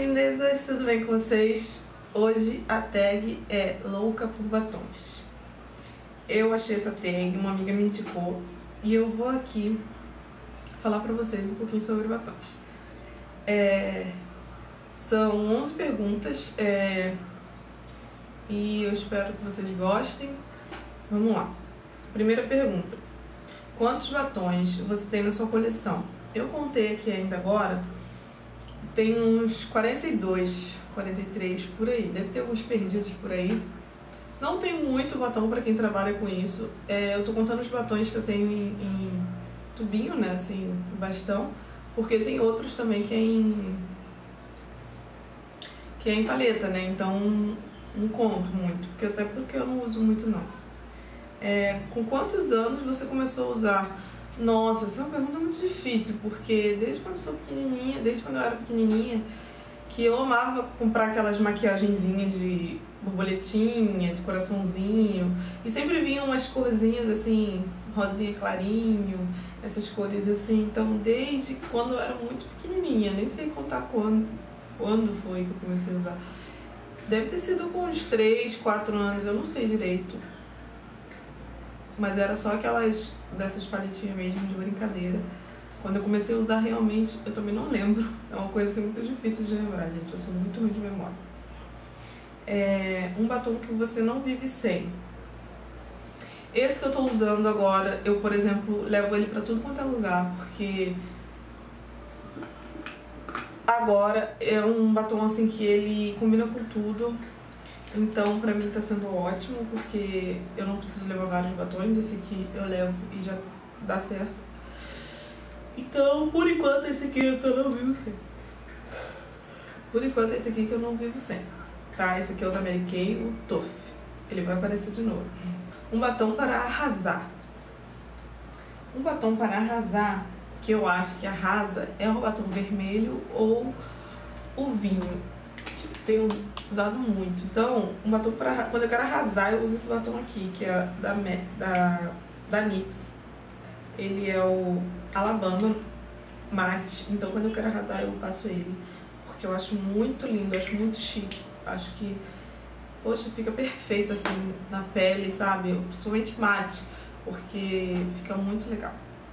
lindezas, tudo bem com vocês? Hoje a tag é Louca por Batons. Eu achei essa tag, uma amiga me indicou e eu vou aqui falar pra vocês um pouquinho sobre batons. São 11 perguntas e eu espero que vocês gostem. Vamos lá. Primeira pergunta: quantos batons você tem na sua coleção? Eu contei aqui ainda agora, tem uns 42, 43 por aí. Deve ter alguns perdidos por aí. Não tenho muito batom para quem trabalha com isso. Eu tô contando os batons que eu tenho em tubinho, né, assim, bastão, porque tem outros também que é em paleta, né, então não conto muito, até porque eu não uso muito não. Com quantos anos você começou a usar? Nossa, essa é uma pergunta muito difícil, porque desde quando eu era pequenininha, que eu amava comprar aquelas maquiagenzinhas de borboletinha, de coraçãozinho, e sempre vinham umas corzinhas assim, rosinha clarinho, essas cores assim. Então desde quando eu era muito pequenininha, nem sei contar quando foi que eu comecei a usar. Deve ter sido com uns 3, 4 anos, eu não sei direito. Mas era só aquelas dessas paletinhas mesmo de brincadeira. Quando eu comecei a usar realmente, eu também não lembro. É uma coisa assim, muito difícil de lembrar, gente. Eu sou muito ruim de memória. Um batom que você não vive sem. Esse que eu tô usando agora, eu, por exemplo, levo ele pra tudo quanto é lugar, porque agora é um batom assim que ele combina com tudo. Então pra mim tá sendo ótimo, porque eu não preciso levar vários batons. Esse aqui eu levo e já dá certo. Então, por enquanto, esse aqui é que eu não vivo sem. Por enquanto, esse aqui que eu não vivo sem. Tá? Esse aqui é o da Mary Kay, o Toff. Ele vai aparecer de novo. Um batom para arrasar. Um batom para arrasar, que eu acho que arrasa, é o batom vermelho ou o vinho. Tenho usado muito. Então, um batom para quando eu quero arrasar, eu uso esse batom aqui, que é da NYX. Ele é o Alabama Matte. Então, quando eu quero arrasar, eu passo ele, porque eu acho muito lindo, eu acho muito chique. Acho que, poxa, fica perfeito assim na pele, sabe? Principalmente mate, porque fica muito legal.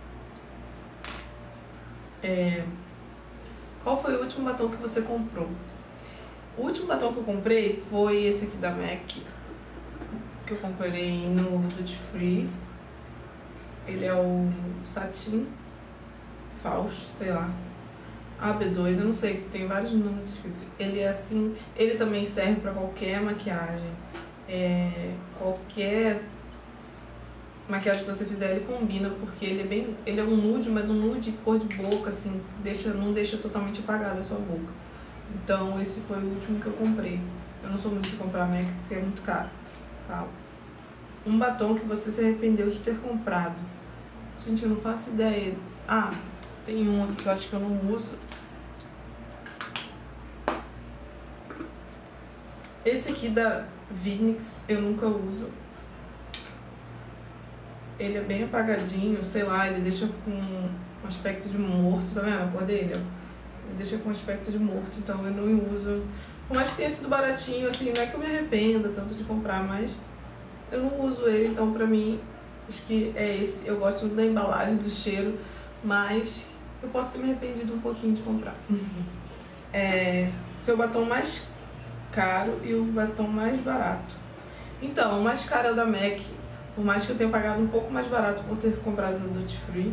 Qual foi o último batom que você comprou? O último batom que eu comprei foi esse aqui da MAC, que eu comprei no Duty Free. Ele é o Satin Fauche, sei lá, AB2, eu não sei, tem vários nomes escritos. Ele é assim, ele também serve pra qualquer maquiagem. Qualquer maquiagem que você fizer, ele combina, porque ele é um nude, mas um nude cor de boca, assim, não deixa totalmente apagada a sua boca. Então esse foi o último que eu comprei. Eu não sou muito de comprar MAC porque é muito caro, tá? Um batom que você se arrependeu de ter comprado. Gente, eu não faço ideia. Tem um aqui que eu acho que eu não uso. Esse aqui da NYX eu nunca uso. Ele é bem apagadinho, sei lá, ele deixa com um aspecto de morto, tá vendo a cor dele? Ele deixa com um aspecto de morto, então eu não uso. Por mais que tenha sido baratinho, assim, não é que eu me arrependa tanto de comprar, mas eu não uso ele, então pra mim, acho que é esse. Eu gosto da embalagem, do cheiro, mas eu posso ter me arrependido um pouquinho de comprar. Seu batom mais caro e o batom mais barato. Então, o mais caro é o da MAC, por mais que eu tenha pagado um pouco mais barato por ter comprado no Duty Free.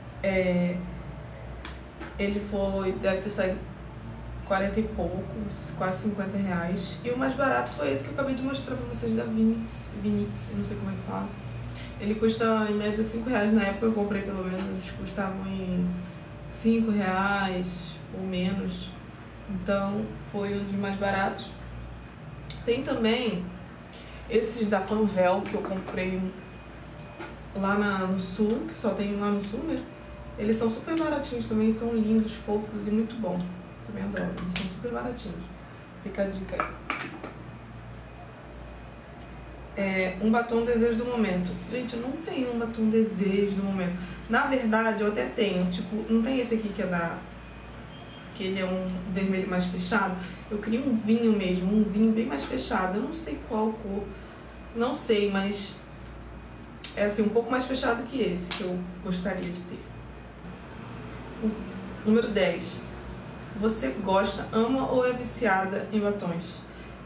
Ele deve ter saído 40 e poucos, quase 50 reais. E o mais barato foi esse que eu acabei de mostrar pra vocês da NYX, eu não sei como é que fala. Ele custa em média 5 reais, na época eu comprei pelo menos, eles custavam em 5 reais ou menos. Então foi um dos mais baratos. Tem também esses da Panvel que eu comprei lá no sul, que só tem lá no sul, né? Eles são super baratinhos também, são lindos, fofos e muito bons. Também adoro, eles são super baratinhos. Fica a dica aí. Um batom desejo do momento. Gente, eu não tenho um batom desejo do momento. Na verdade, eu até tenho, tipo, não tem esse aqui que porque ele é um vermelho mais fechado. Eu queria um vinho mesmo, um vinho bem mais fechado. Eu não sei qual cor, não sei, mas é assim, um pouco mais fechado que esse que eu gostaria de ter. Número 10. Você gosta, ama ou é viciada em batons?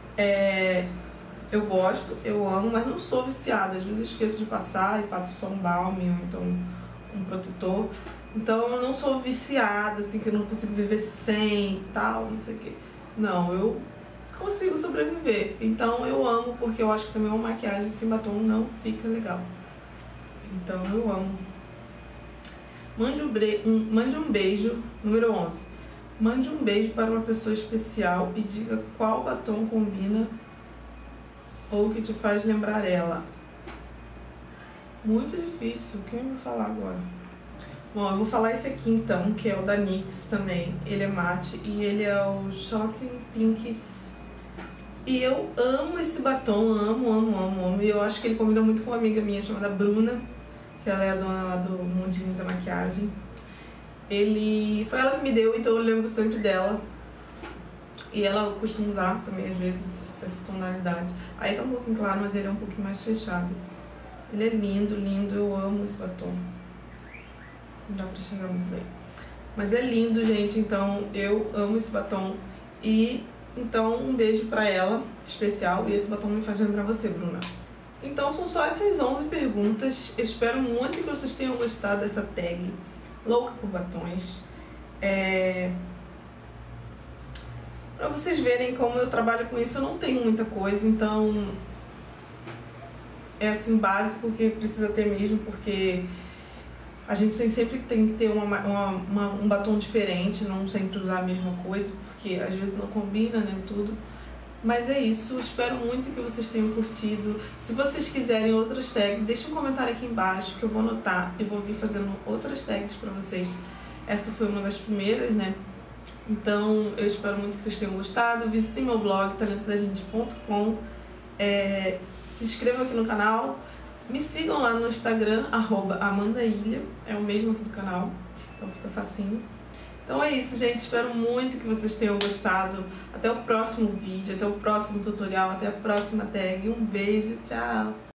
Eu gosto, eu amo, mas não sou viciada. Às vezes eu esqueço de passar e passo só um balme ou então um protetor. Então eu não sou viciada, assim, que eu não consigo viver sem e tal, não sei o que. Não, eu consigo sobreviver. Então eu amo, porque eu acho que também uma maquiagem sem batom não fica legal. Então eu amo. Mande um beijo, número 11. Mande um beijo para uma pessoa especial e diga qual batom combina ou que te faz lembrar ela. Muito difícil. Quem eu vou falar agora? Bom, eu vou falar esse aqui então, que é o da NYX também. Ele é mate e ele é o Shocking Pink. E eu amo esse batom, amo. E eu acho que ele combina muito com uma amiga minha chamada Bruna, que ela é a dona lá do mundinho da maquiagem. Foi ela que me deu, então eu lembro sempre dela. E ela costuma usar também, às vezes, essa tonalidade. Aí tá um pouquinho claro, mas ele é um pouquinho mais fechado. Ele é lindo, eu amo esse batom. Não dá pra enxergar muito bem. Mas é lindo, gente, então eu amo esse batom. E, então, um beijo pra ela, especial. E esse batom me faz lembrar você, Bruna. Então, são só essas 11 perguntas. Eu espero muito que vocês tenham gostado dessa tag Louca por Batons. Pra vocês verem como eu trabalho com isso, eu não tenho muita coisa, então é assim, básico que precisa ter mesmo, porque a gente sempre tem que ter um batom diferente, não sempre usar a mesma coisa, porque às vezes não combina, né, tudo. Mas é isso, espero muito que vocês tenham curtido. Se vocês quiserem outras tags, deixem um comentário aqui embaixo que eu vou anotar e vou vir fazendo outras tags pra vocês. Essa foi uma das primeiras, né? Então eu espero muito que vocês tenham gostado. Visitem meu blog, talentodagente.com. Se inscrevam aqui no canal. Me sigam lá no Instagram, @amandailha. É o mesmo aqui do canal, então fica facinho. Então é isso, gente. Espero muito que vocês tenham gostado. Até o próximo vídeo, até o próximo tutorial, até a próxima tag. Um beijo, tchau!